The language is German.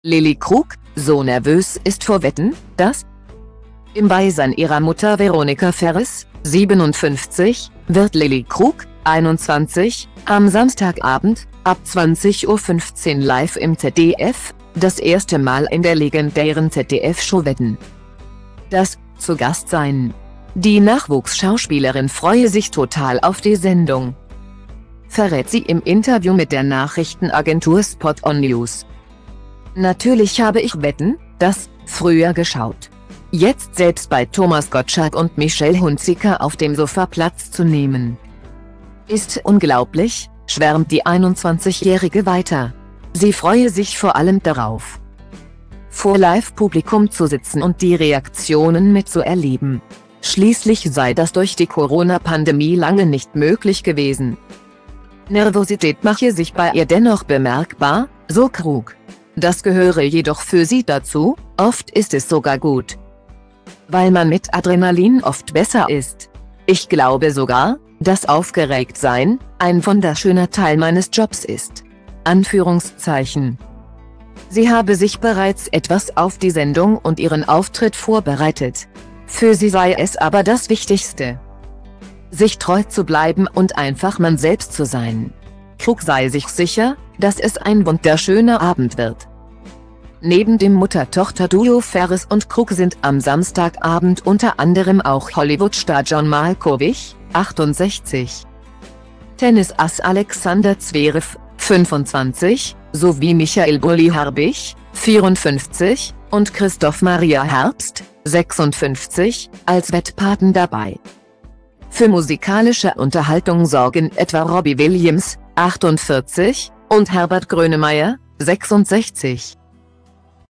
Lilly Krug, so nervös ist vor Wetten, dass? Im Beisein ihrer Mutter Veronika Ferres, 57, wird Lilly Krug, 21, am Samstagabend, ab 20:15 Uhr live im ZDF, das erste Mal in der legendären ZDF-Show Wetten, dass zu Gast sein. Die Nachwuchsschauspielerin freue sich total auf die Sendung, verrät sie im Interview mit der Nachrichtenagentur Spot on News. Natürlich habe ich Wetten, dass früher geschaut. Jetzt selbst bei Thomas Gottschalk und Michelle Hunziker auf dem Sofa Platz zu nehmen. Ist unglaublich, schwärmt die 21-Jährige weiter. Sie freue sich vor allem darauf, vor Live-Publikum zu sitzen und die Reaktionen mitzuerleben. Schließlich sei das durch die Corona-Pandemie lange nicht möglich gewesen. Nervosität mache sich bei ihr dennoch bemerkbar, so Krug. Das gehöre jedoch für sie dazu, oft ist es sogar gut, weil man mit Adrenalin oft besser ist. Ich glaube sogar, dass Aufgeregtsein ein wunderschöner Teil meines Jobs ist. Anführungszeichen. Sie habe sich bereits etwas auf die Sendung und ihren Auftritt vorbereitet. Für sie sei es aber das Wichtigste, sich treu zu bleiben und einfach man selbst zu sein. Krug sei sich sicher, dass es ein wunderschöner Abend wird. Neben dem Mutter-Tochter-Duo Ferres und Krug sind am Samstagabend unter anderem auch Hollywood-Star John Malkovich, 68, Tennisass Alexander Zverev, 25, sowie Michael Bulli Herbig, 54, und Christoph Maria Herbst, 56, als Wettpaten dabei. Für musikalische Unterhaltung sorgen etwa Robbie Williams, 48, und Herbert Grönemeyer, 66.